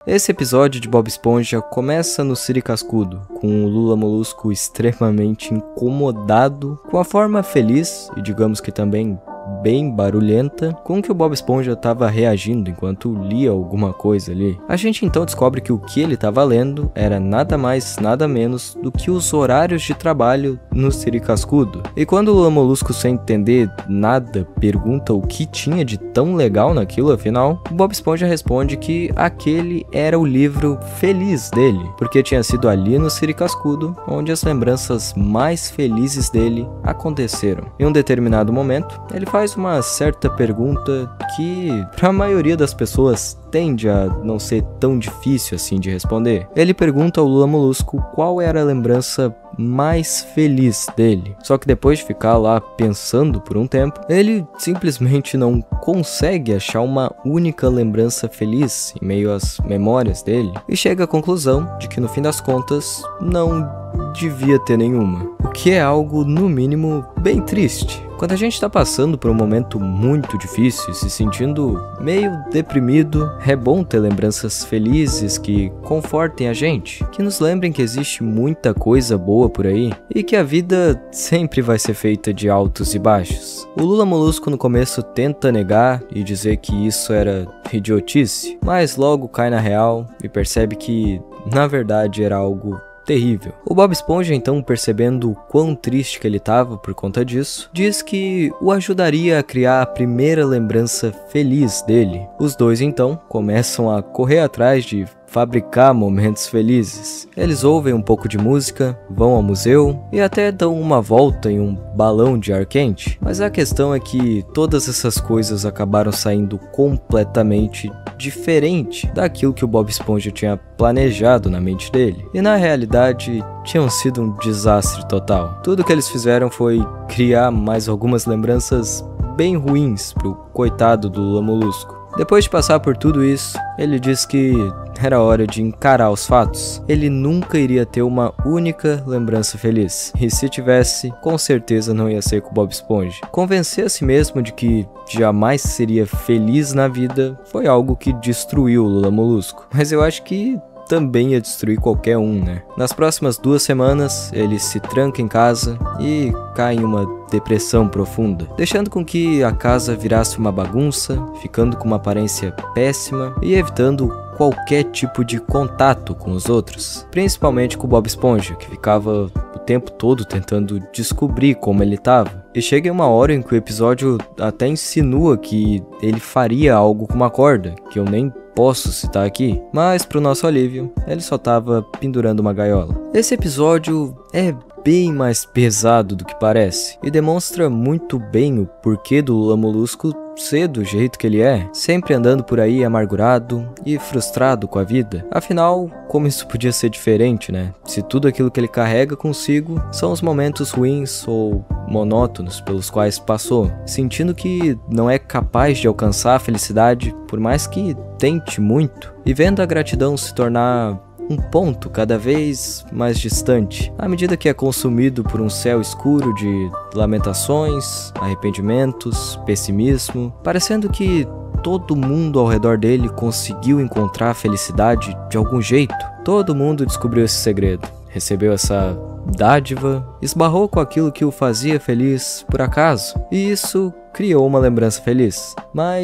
Esse episódio de Bob Esponja começa no Siri Cascudo, com o Lula Molusco extremamente incomodado com a forma feliz e digamos que também bem barulhenta com que o Bob Esponja estava reagindo enquanto lia alguma coisa ali. A gente então descobre que o que ele estava lendo era nada mais, nada menos do que os horários de trabalho no Siri Cascudo. E quando o Lula Molusco, sem entender nada, pergunta o que tinha de tão legal naquilo, afinal, o Bob Esponja responde que aquele era o livro feliz dele, porque tinha sido ali no Siri Cascudo onde as lembranças mais felizes dele aconteceram. Em um determinado momento, ele faz uma certa pergunta que, para a maioria das pessoas, tende a não ser tão difícil assim de responder. Ele pergunta ao Lula Molusco qual era a lembrança mais feliz dele. Só que depois de ficar lá pensando por um tempo, ele simplesmente não consegue achar uma única lembrança feliz em meio às memórias dele e chega à conclusão de que no fim das contas não devia ter nenhuma, o que é algo no mínimo bem triste. Quando a gente tá passando por um momento muito difícil e se sentindo meio deprimido, é bom ter lembranças felizes que confortem a gente, que nos lembrem que existe muita coisa boa por aí e que a vida sempre vai ser feita de altos e baixos. O Lula Molusco no começo tenta negar e dizer que isso era idiotice, mas logo cai na real e percebe que na verdade era algo terrível. O Bob Esponja, então, percebendo o quão triste que ele estava por conta disso, diz que o ajudaria a criar a primeira lembrança feliz dele. Os dois, então, começam a correr atrás de fabricar momentos felizes. Eles ouvem um pouco de música, vão ao museu e até dão uma volta em um balão de ar quente. Mas a questão é que todas essas coisas acabaram saindo completamente diferente daquilo que o Bob Esponja tinha planejado na mente dele. E na realidade, tinham sido um desastre total. Tudo que eles fizeram foi criar mais algumas lembranças bem ruins pro coitado do Lula Molusco. Depois de passar por tudo isso, ele diz que era hora de encarar os fatos. Ele nunca iria ter uma única lembrança feliz. E se tivesse, com certeza não ia ser com o Bob Esponja. Convencer a si mesmo de que jamais seria feliz na vida foi algo que destruiu o Lula Molusco. Mas eu acho que também ia destruir qualquer um, né? Nas próximas 2 semanas, ele se tranca em casa e cai em uma depressão profunda, deixando com que a casa virasse uma bagunça, ficando com uma aparência péssima e evitando qualquer tipo de contato com os outros, principalmente com o Bob Esponja, que ficava o tempo todo tentando descobrir como ele estava. E chega em uma hora em que o episódio até insinua que ele faria algo com uma corda, que eu nem posso citar aqui, mas pro nosso alívio, ele só tava pendurando uma gaiola. Esse episódio é bem mais pesado do que parece e demonstra muito bem o porquê do Lula Molusco ser do jeito que ele é, sempre andando por aí amargurado e frustrado com a vida. Afinal, como isso podia ser diferente, né? Se tudo aquilo que ele carrega consigo são os momentos ruins ou monótonos pelos quais passou, sentindo que não é capaz de alcançar a felicidade por mais que tente muito, e vendo a gratidão se tornar um ponto cada vez mais distante, à medida que é consumido por um céu escuro de lamentações, arrependimentos, pessimismo, parecendo que todo mundo ao redor dele conseguiu encontrar a felicidade de algum jeito. Todo mundo descobriu esse segredo, recebeu essa dádiva, esbarrou com aquilo que o fazia feliz por acaso, e isso criou uma lembrança feliz.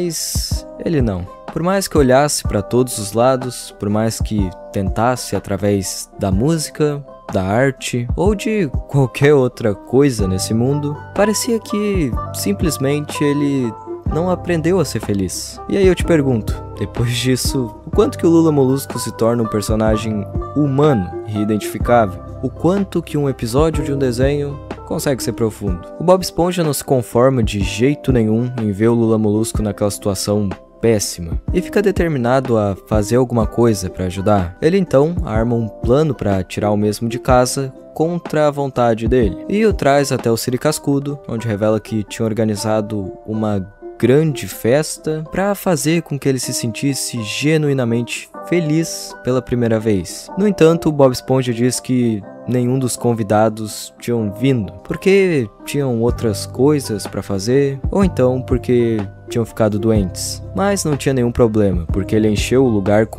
Mas ele não. Por mais que olhasse para todos os lados, por mais que tentasse através da música, da arte ou de qualquer outra coisa nesse mundo, parecia que simplesmente ele não aprendeu a ser feliz. E aí eu te pergunto, depois disso, o quanto que o Lula Molusco se torna um personagem humano e identificável? O quanto que um episódio de um desenho consegue ser profundo? O Bob Esponja não se conforma de jeito nenhum em ver o Lula Molusco naquela situação péssima e fica determinado a fazer alguma coisa para ajudar. Ele então arma um plano para tirar o mesmo de casa contra a vontade dele e o traz até o Siri Cascudo, onde revela que tinha organizado uma grande festa para fazer com que ele se sentisse genuinamente feliz pela primeira vez. No entanto, o Bob Esponja diz que nenhum dos convidados tinham vindo, porque tinham outras coisas para fazer, ou então porque tinham ficado doentes. Mas não tinha nenhum problema, porque ele encheu o lugar com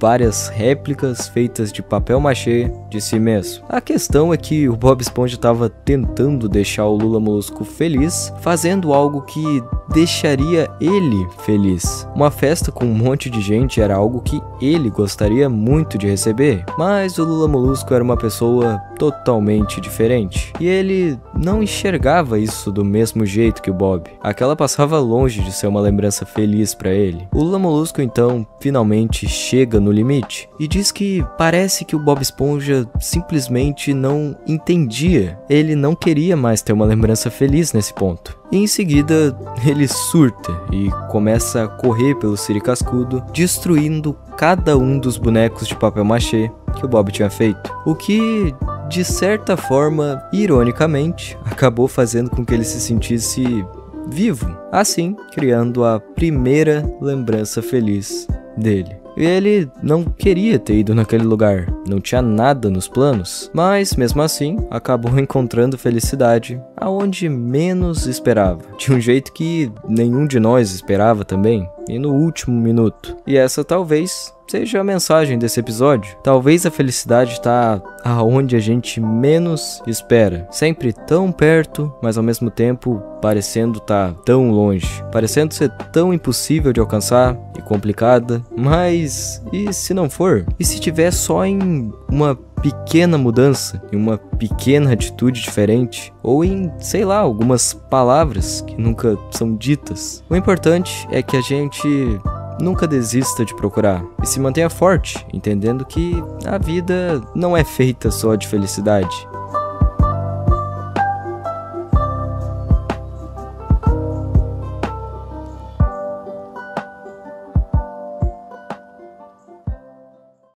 várias réplicas feitas de papel machê de si mesmo. A questão é que o Bob Esponja estava tentando deixar o Lula Molusco feliz, fazendo algo que deixaria ele feliz. Uma festa com um monte de gente era algo que ele gostaria muito de receber, mas o Lula Molusco era uma pessoa totalmente diferente, e ele não enxergava isso do mesmo jeito que o Bob. Aquela passava longe de ser uma lembrança feliz para ele. O Lula Molusco então finalmente chega no limite e diz que parece que o Bob Esponja simplesmente não entendia. Ele não queria mais ter uma lembrança feliz nesse ponto. E em seguida, ele surta e começa a correr pelo Siri Cascudo, destruindo cada um dos bonecos de papel machê que o Bob tinha feito. O que, de certa forma, ironicamente, acabou fazendo com que ele se sentisse vivo, assim criando a primeira lembrança feliz dele. Ele não queria ter ido naquele lugar, não tinha nada nos planos, mas mesmo assim acabou encontrando felicidade aonde menos esperava, de um jeito que nenhum de nós esperava também, e no último minuto. E essa talvez seja a mensagem desse episódio. Talvez a felicidade está aonde a gente menos espera, sempre tão perto, mas ao mesmo tempo parecendo estar tão longe, parecendo ser tão impossível de alcançar e complicada. Mas e se não for? E se tiver só em uma pequena mudança, em uma pequena atitude diferente, ou em, sei lá, algumas palavras que nunca são ditas? O importante é que a gente nunca desista de procurar e se mantenha forte, entendendo que a vida não é feita só de felicidade.